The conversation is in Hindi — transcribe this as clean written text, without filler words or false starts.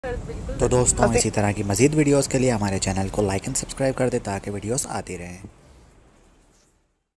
तो दोस्तों इसी तरह की मज़ीद वीडियोस के लिए हमारे चैनल को लाइक एंड सब्सक्राइब कर दें ताकि वीडियोस आती रहें।